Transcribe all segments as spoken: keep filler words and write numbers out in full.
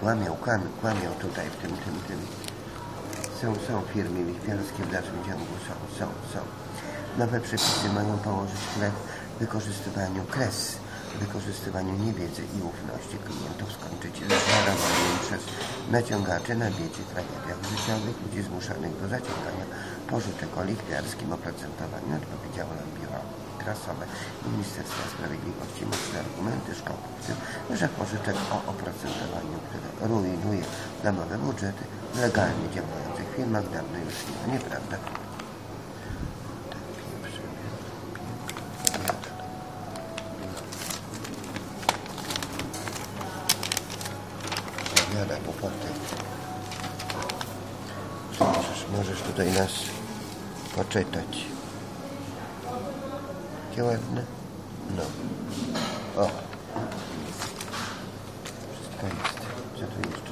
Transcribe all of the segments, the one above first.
kłamią, kłamią, kłamią tutaj w tym, tym, tym. Są, są firmy lichwiarskie w dalszym ciągu, są, są, są. Nowe przepisy mają położyć kres wykorzystywaniu kres, wykorzystywaniu niewiedzy i ufności klientów, skończyć z żerowaniem przez naciągaczy na biecie, tragediach życiowych, ludzi zmuszanych do zaciągania pożyczek o lichwiarskim oprocentowaniu, odpowiedziało nam biuro prasowe Ministerstwa Sprawiedliwości. Mocne argumenty szkoły w tym, że pożyczek o oprocentowaniu, które rujnuje domowe budżety w legalnie działających firmach, dawno już nie ma. Nieprawda. Jada głupoty. Możesz, możesz tutaj nas poczytać. Jakie ładne? No. O. Wszystko jest. Co tu jeszcze?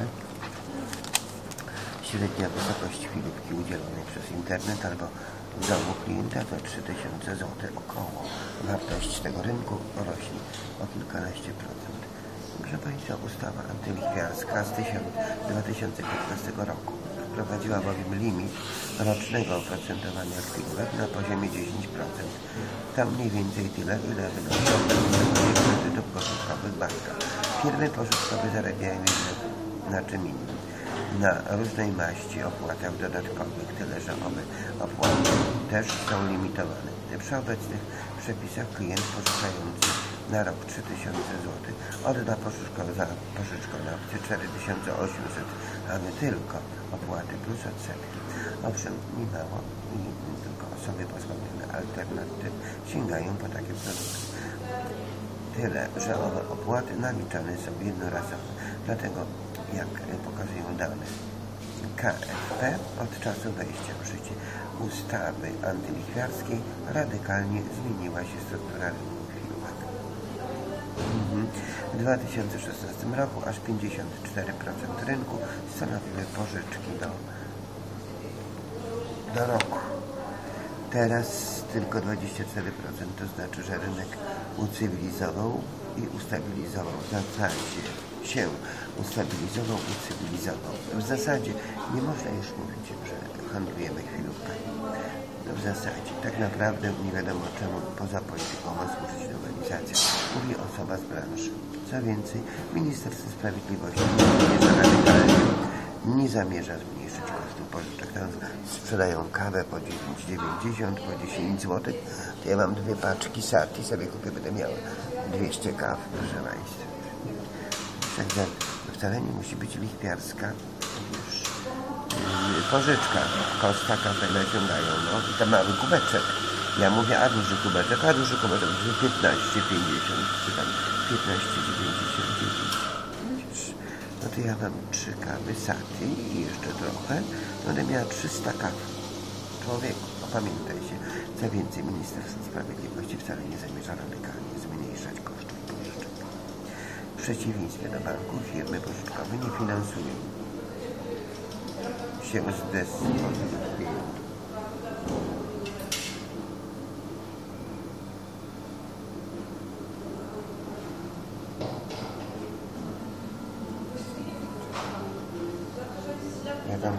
Średnia wysokość chwilówki udzielonej przez internet albo w domu klienta to trzy tysiące złotych około. Wartość tego rynku rośnie o kilkanaście procent. Proszę Państwa, ustawa antylichwiarska z dwa tysiące piętnastego roku wprowadziła bowiem limit rocznego oprocentowania chwilówek na poziomie dziesięć procent. Tam mniej więcej tyle, ile wynoszą kredytów pożyczkowych w bankach. Firmy pożyczkowe zarabiają jednak na czym innym. Na różnej maści opłatach dodatkowych, tyle że owe opłaty też są limitowane. Przy obecnych przepisach klient pożyczający na rok trzy tysiące złotych odda za pożyczkonawcy cztery tysiące osiemset, a my tylko opłaty plus odsetki. Owszem, nie mało i tylko osoby pozbawione alternatyw sięgają po takie produkty. Tyle, że owe opłaty naliczane są jednorazowo. Dlatego, jak pokazują dane K F P, od czasu wejścia w życie ustawy antylichwiarskiej radykalnie zmieniła się struktura rynku chwilówek. W dwa tysiące szesnastym roku aż pięćdziesiąt cztery procent rynku stanowiły pożyczki do, do roku. Teraz tylko dwadzieścia cztery procent, to znaczy, że rynek ucywilizował i ustabilizował. W zasadzie się ustabilizował, ucywilizował. W zasadzie nie można już mówić, że handlujemy chwilówkami. W zasadzie tak naprawdę nie wiadomo czemu poza polityką ma służyć nowelizacja. Mówi osoba z branży. Co więcej, Ministerstwo Sprawiedliwości nie zamierza radykalnie, nie zamierza zmniejszyć kosztów pożyczek. Tam sprzedają kawę po dziewięć dziewięćdziesiąt, po dziesięć złotych. To ja mam dwie paczki Sati, sobie kupię, będę miał dwieście kaw, proszę Państwa. Także wcale nie musi być lichwiarska już pożyczka. Koszta kawę naciągają, no i to mały kubeczek. Ja mówię, a duży kubeczek, a duży kubeczek piętnaście pięćdziesiąt, czy tam piętnaście dziewięćdziesiąt dziewięć. No to ja mam trzy kawy Sati i jeszcze trochę, będę miała trzysta kaw. Człowieku, opamiętaj się. Co więcej, Ministerstwo Sprawiedliwości wcale nie zamierza radykalnie zmniejszać kosztów pożyczek. W przeciwieństwie do banku firmy pożyczkowe nie finansują się zdyspozytują. Wiadomo.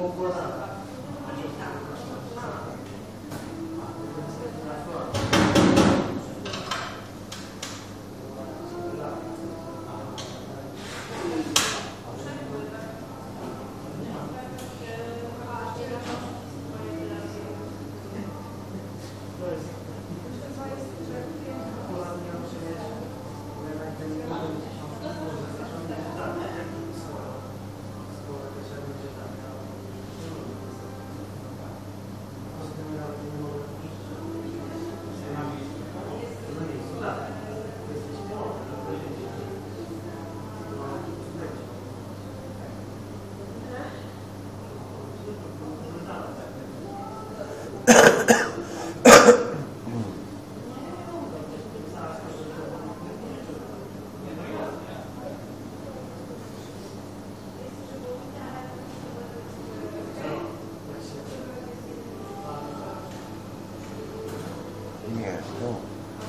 Nie, no.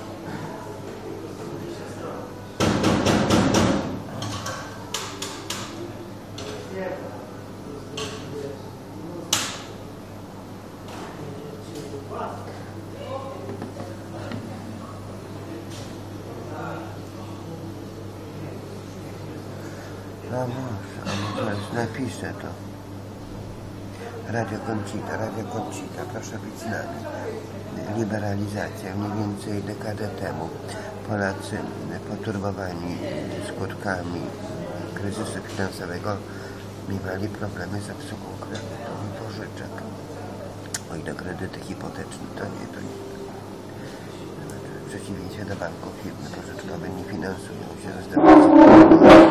No może, a może napiszę to. Radio Conchita, Radio Conchita, proszę być z nami. Liberalizacja, mniej więcej dekadę temu Polacy poturbowani skutkami kryzysu finansowego miewali problemy z obsługą kredytów i pożyczek. O ile kredyty hipoteczne, to nie, to nie. W przeciwieństwie do banków, firmy pożyczkowe nie finansują się ze stabilizacji.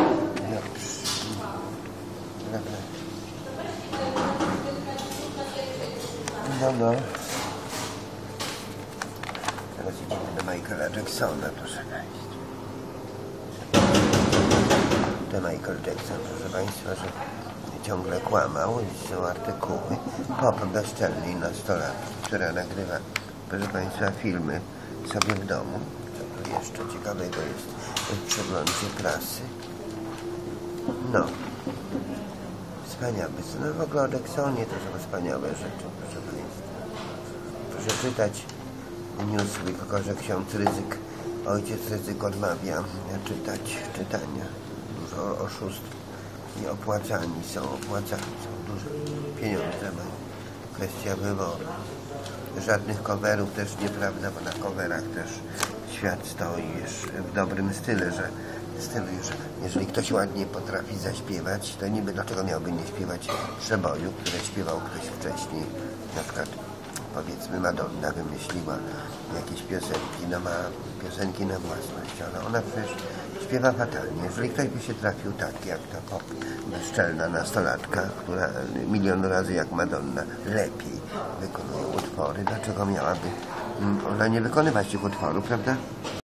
No, no. Teraz idziemy do Michaela Jacksona, proszę Państwa. To Michael Jackson, proszę Państwa, że ciągle kłamał i są artykuły. Pop bezczelnej nastolatki, która nagrywa, proszę Państwa, filmy sobie w domu. Co tu jeszcze ciekawego jest w przeglądzie prasy? No. Wspaniałe. No w ogóle o Jacksonie to są wspaniałe rzeczy, proszę Państwa. Proszę czytać Newsweek, że ksiądz Rydzyk, ojciec Rydzyk odmawia czytać czytania. Dużo oszustw i opłacani są, opłacani są, duże pieniądze mają. Kwestia wyboru. Żadnych coverów też nieprawda, bo na coverach też świat stoi już w dobrym stylu, że stylu, że jeżeli ktoś ładnie potrafi zaśpiewać, to niby dlaczego miałby nie śpiewać przeboju, które śpiewał ktoś wcześniej. Na przykład powiedzmy Madonna wymyśliła jakieś piosenki, no ma piosenki na własność, ale ona przecież śpiewa fatalnie. Jeżeli ktoś by się trafił tak jak ta pop bezczelna nastolatka, która milion razy jak Madonna lepiej wykonuje utwory, dlaczego miałaby ona nie wykonywać tych utworów, prawda?